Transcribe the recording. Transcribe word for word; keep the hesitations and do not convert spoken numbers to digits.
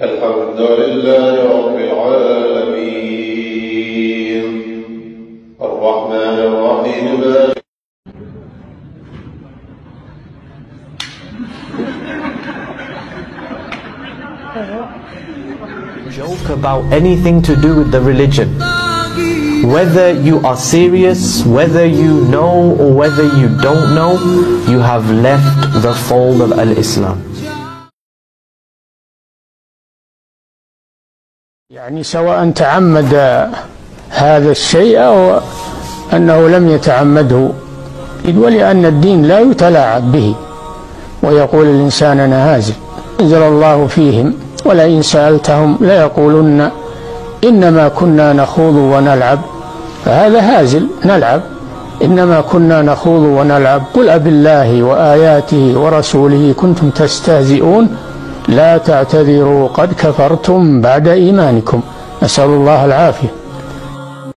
الحمد لله رب العالمين الرحمن الرحيم مالك Joke about anything to do with the religion. Whether you are serious, whether you know or whether you don't know, you have left the fold of Al-Islam. يعني سواء تعمد هذا الشيء أو أنه لم يتعمده، ولأن الدين لا يتلاعب به. ويقول الإنسان أنا هازل، أنزل الله فيهم ولئن سألتهم ليقولن إنما كنا نخوض ونلعب. فهذا هازل، نلعب، إنما كنا نخوض ونلعب. قل أبالله وآياته ورسوله كنتم تستهزئون لا تعتذروا قد كفرتم بعد إيمانكم. نسأل الله العافية.